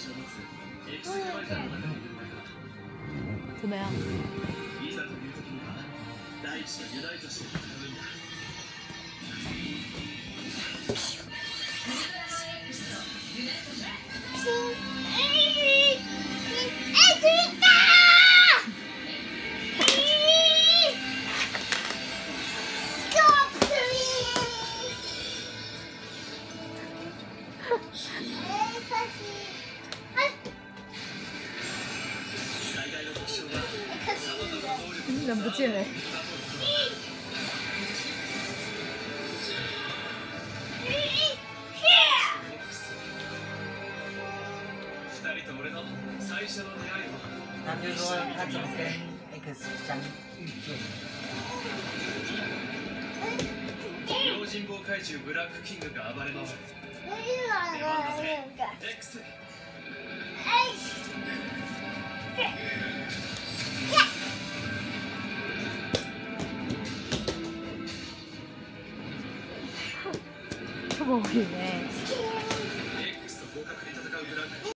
怎么样？人不见了。 他们就说他怎么跟 X 相遇见？ 用心棒怪獣ブラックキングが暴れ回る。X。 多いね。